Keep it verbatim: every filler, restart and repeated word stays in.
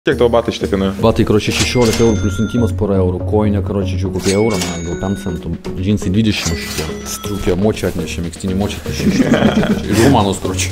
Kiek tavo batai šitie kainuoja? Batai, karočiui, šešiolika eurų plus siuntimas porą eurų, koinė, karočiui, čia kokie eurą, man gal tam centų, džinsai dvidešimt šitie, striukė, močia atnešė, mėgstinį močia atnešė, iš Romanos, karočiui.